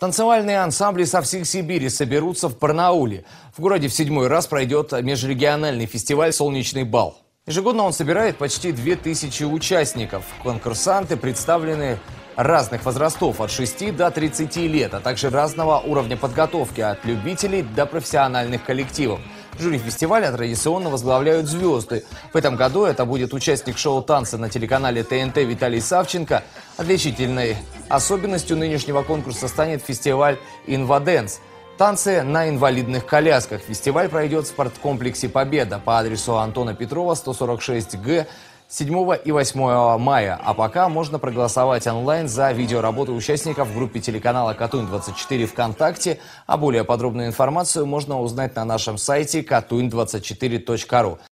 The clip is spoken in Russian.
Танцевальные ансамбли со всей Сибири соберутся в Барнауле. В городе в 7-й раз пройдет межрегиональный фестиваль «Солнечный бал». Ежегодно он собирает почти 2000 участников. Конкурсанты представлены разных возрастов от 6 до 30 лет, а также разного уровня подготовки от любителей до профессиональных коллективов. Жюри фестиваля традиционно возглавляют звезды. В этом году это будет участник шоу «Танцы» на телеканале ТНТ Виталий Савченко. Отличительной особенностью нынешнего конкурса станет фестиваль «Инваденс». Танцы на инвалидных колясках. Фестиваль пройдет в спорткомплексе «Победа» по адресу Антона Петрова, 146Г, 7 и 8 мая. А пока можно проголосовать онлайн за видеоработы участников в группе телеканала Катунь-24 ВКонтакте. А более подробную информацию можно узнать на нашем сайте katuny24.ru.